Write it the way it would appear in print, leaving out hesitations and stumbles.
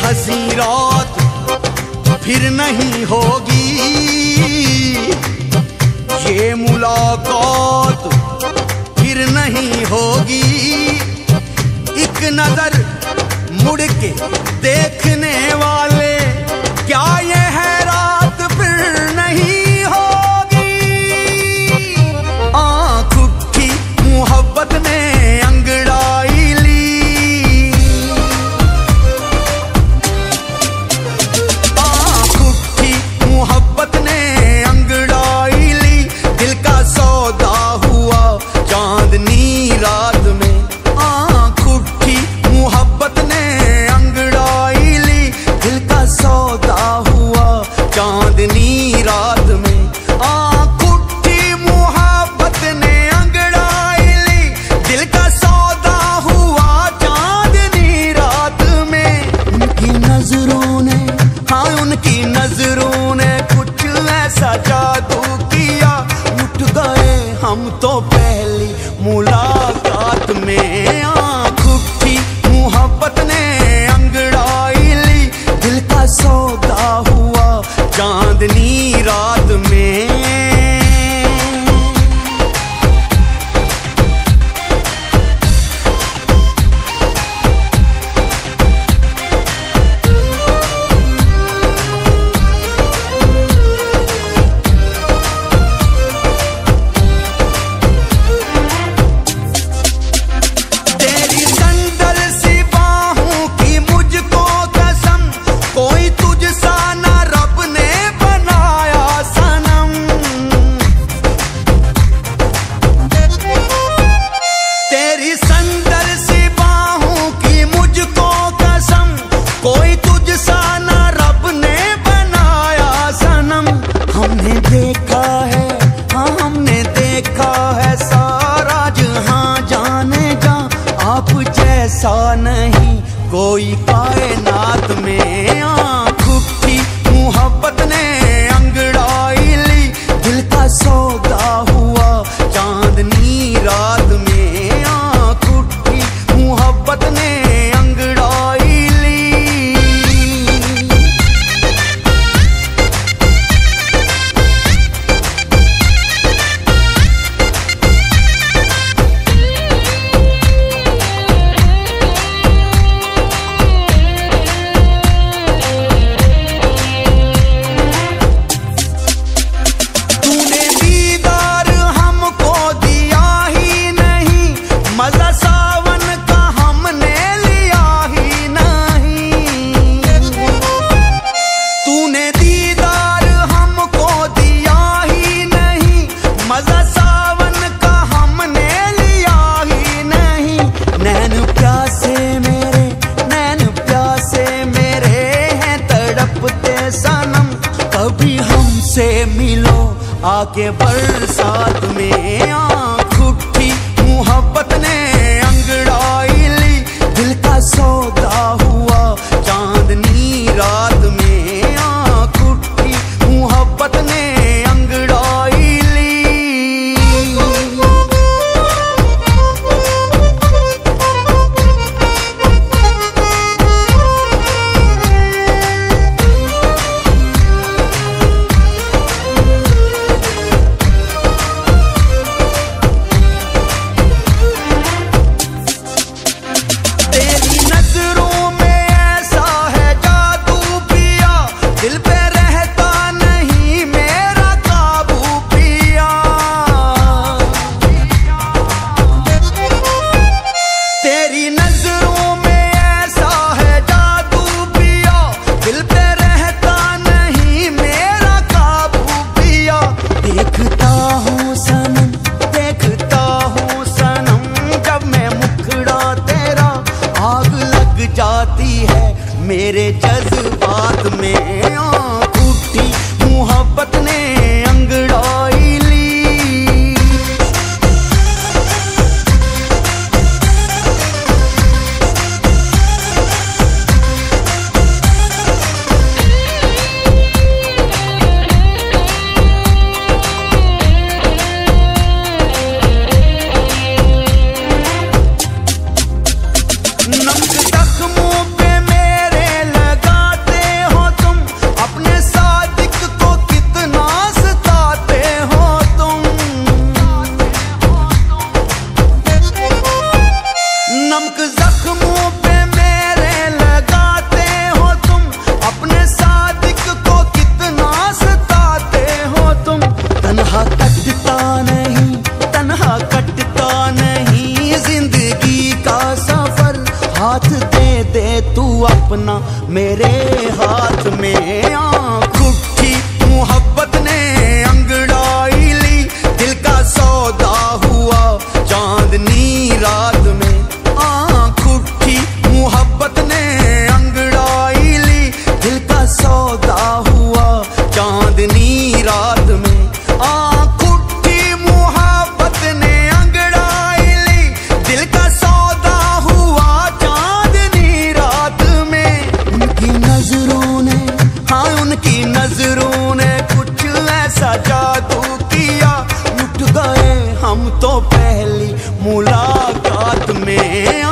हंसी रात फिर नहीं होगी, ये मुलाकात फिर नहीं होगी। एक नजर मुड़ के देखने वाले, क्या ये है रात फिर नहीं होगी। आँख उठी मोहब्बत ने अंगड़ाई ली, आँख उठी मोहब्बत ने अंगड़ाई ली। दिल का सौदा हुआ चांदनी रात में, आँख उठी मोहब्बत ने अंगड़ाई ली। दिल का सौदा हुआ चांदनी रात में, आँख उठी मोहब्बत ने अंगड़ाई ली। दिल का सौदा हुआ चांदनी रात में। उनकी नजरों ने, हाँ उनकी नजरों ने कुछ ऐसा जादू किया, उठ गए हम तो पहली मुलाकात में। आँख उठी मोहब्बत ने अंगड़ाई ली। दिल का सौदा हुआ चांदनी रात में। तेरी संदल सी बाहों की मुझको कसम, कोई तुझसा ना रब ने बनाया सनम। तेरी संदल सी बाहों की मुझको कसम, कोई तुझसा ना रब ने बनाया सनम। हमने देखा है, हाँ हमने देखा है सारा जहां, जाने जा आप जैसा नहीं कोई कायनात में। आँख उठी मोहब्बत ने अंगड़ाई ली। दिल का सौदा हुआ चांदनी रात में, आँख उठी मोहब्बत ने अंगड़ाई ली। तूने दीदार हमको दिया ही नहीं, मजा सावन का हमने लिया ही नहीं। तूने दीदार हमको दिया ही नहीं, मजा सावन का हमने लिया ही नहीं। नैन प्यासे मेरे, नैन प्यासे मेरे हैं तड़पते सनम। कभी हमसे मिलो आके बरसात में। आँख उठी मोहब्बत ने अंगड़ाई ली। दिल का सौदा हुआ चांदनी रात में, आँख उठी मोहब्बत ने अंगड़ाई ली। अपना मेरे हाथ में। आँख उठी मोहब्बत ने अंगड़ाई ली, दिल का सौदा हुआ चांदनी रात में। आँख उठी मोहब्बत ने अंगड़ाई ली, दिल का सौदा हुआ चांदनी रात में। आँख उठी मोहब्बत ने अंगड़ाई ली, दिल का सौदा हुआ चांदनी रात में। उनकी नजरों ने, हाँ उनकी नजरों ने कुछ ऐसा जादू किया, लुट गए हम तो पहली मुलाकात में।